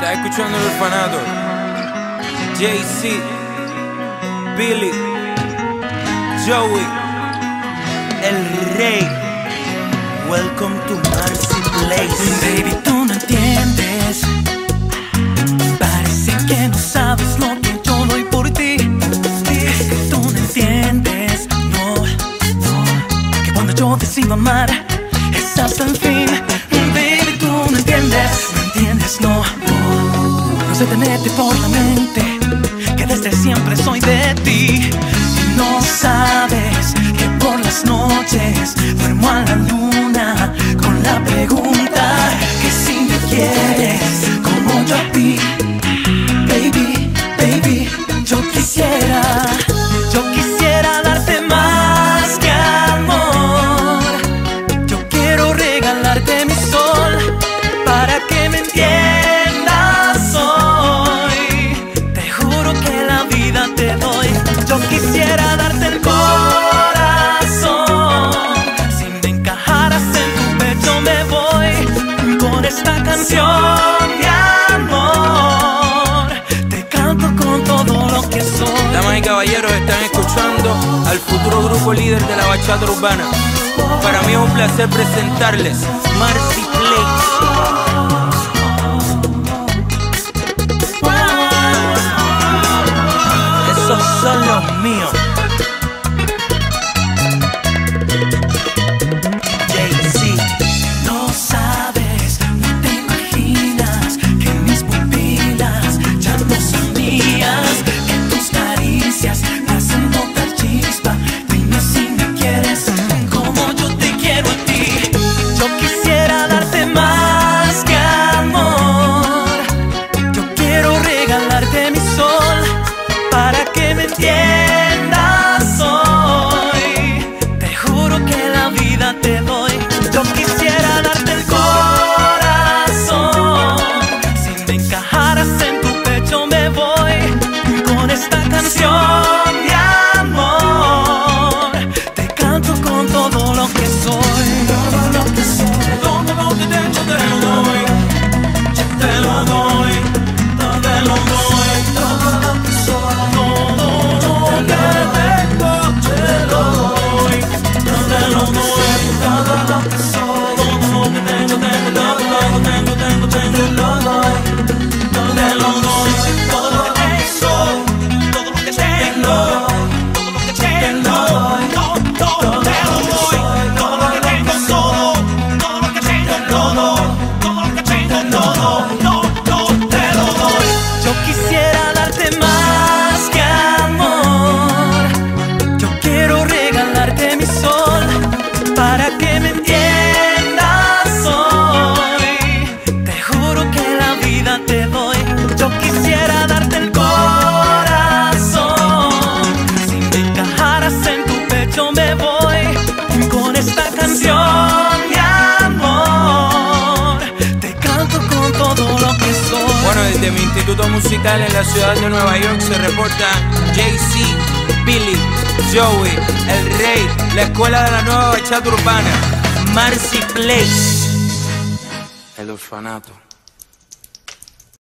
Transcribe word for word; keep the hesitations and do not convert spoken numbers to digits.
Estás escuchando El Orfanato. Jay-Z, Billy, Joey, El Rey. Welcome to Marcy Place. Baby, tú no entiendes. Parece que no sabes lo que yo doy por ti. Es que tú no entiendes. No, no. Que cuando yo decido amar es hasta el fin. Baby, tú no entiendes. No entiendes, no. No se te mete por la mente que desde siempre soy de ti. Y no sabes que por las noches duermo a la luna con la pregunta que si me quieres como yo a ti. Baby, baby, yo quisiera, yo quisiera darte más que amor. Yo quiero regalarte mi sol para que me entiendas hoy. Te juro que la vida te doy. Yo quisiera darte el corazón. Si me encajaras en tu pecho me voy con esta canción de amor. Te canto con todo lo que soy. Damas y caballeros, están escuchando al futuro grupo líder de la bachata urbana. Para mí es un placer presentarles Marcy Place. Esos son los míos. Jay-Z. No sabes, no te imaginas que mis pupilas ya no son mías, que tus caricias me hacen botar chispa. Dime si me quieres como yo te quiero a ti. Yo quisiera darte más que amor. Yo quiero regalarte mi sol para que me entiendas hoy. Te juro que la vida te doy. Yo quisiera darte el corazón. Si me encajaras en tu pecho me voy con esta canción de amor. Te canto con todo lo que soy. Todo lo que soy. Todo lo que tengo te lo doy. Yo te lo doy. Todo te lo doy. Todo lo que soy. Todo lo que tengo te lo doy. Yo te lo doy. Todo lo que soy. Todo lo que tengo, tengo, todo lo que tengo, tengo, tengo, te lo doy. Todo te lo doy. Todo lo que soy. Todo lo que tengo. Todo lo que tengo. Todo, todo te lo doy. Todo lo que tengo, todo. Todo lo que tengo, todo. Todo lo que tengo, todo. No, no, te lo doy. Yo quisiera darte más que amor. Yo quiero regalarte mi sol para que me entiendas hoy. Te juro que la vida te doy. Yo quisiera darte el corazón. Si me encajaras en tu pecho me voy con esta canción de amor. Te canto con todo lo que soy. Bueno, desde mi instituto musical en la ciudad de Nueva York se reporta Jay-Z, Billy, Joey, El Rey, la escuela de la nueva bachata urbana, Marcy Place. El Orfanato.